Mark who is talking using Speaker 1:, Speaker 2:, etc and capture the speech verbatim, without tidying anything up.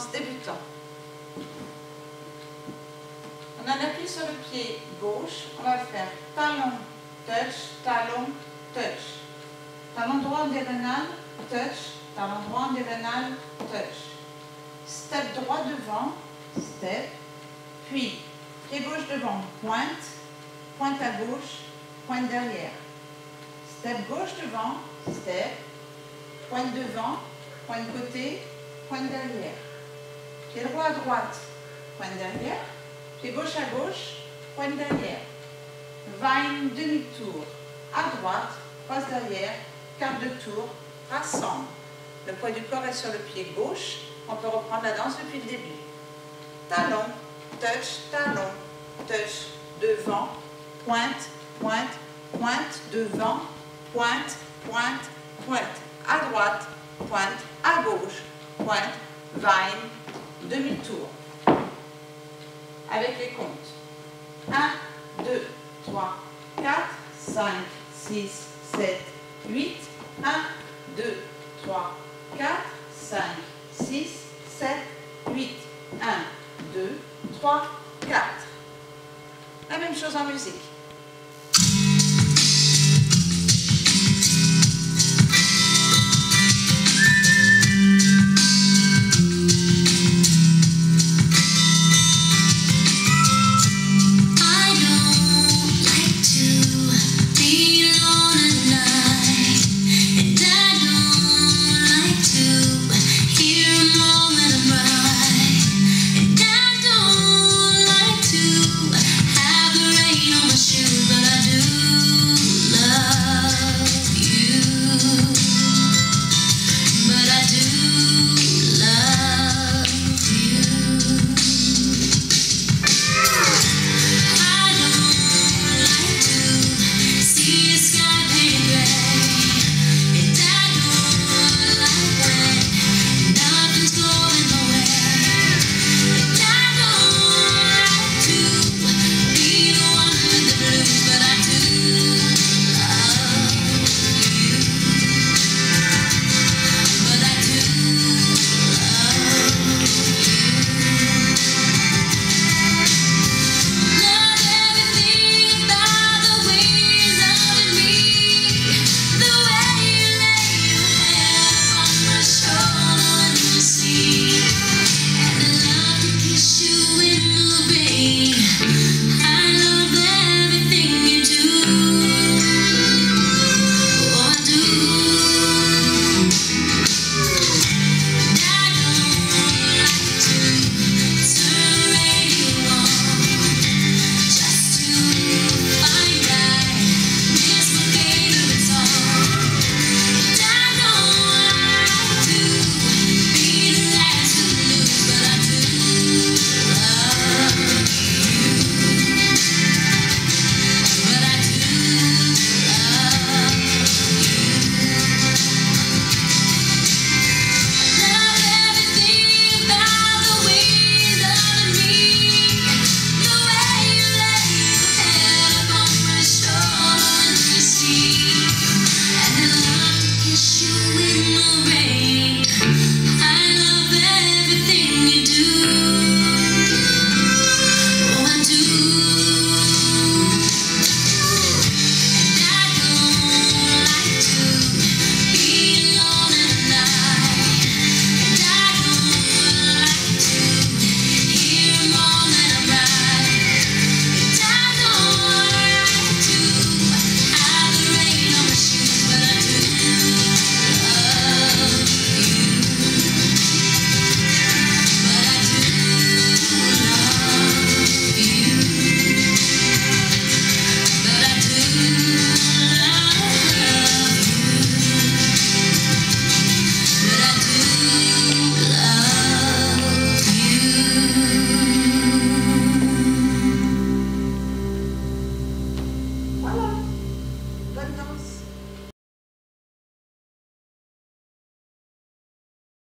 Speaker 1: danse débutant. On en appuie sur le pied gauche, on va faire talon, touch, talon, touch. Talon droit en diagonale, touch, talon droit en diagonale, touch. Step droit devant, step, puis pied gauche devant, pointe, pointe à gauche, pointe derrière. Step gauche devant, step, pointe devant, pointe côté, pointe derrière. Pied droit à droite, pointe derrière. Pied gauche à gauche, pointe derrière. Vine, demi-tour. À droite, passe derrière, quart de tour, rassemble. Le poids du corps est sur le pied gauche. On peut reprendre la danse depuis le début. Talon, touch, talon, touch, devant, pointe, pointe, pointe, devant, pointe, pointe, pointe. À droite, pointe, à gauche, pointe, vine, demi-tour. Avec les comptes. un, deux, trois, quatre, cinq, six, sept, huit. un, deux, trois, quatre, cinq, six, sept, huit. un, deux, trois, quatre. La même chose en musique.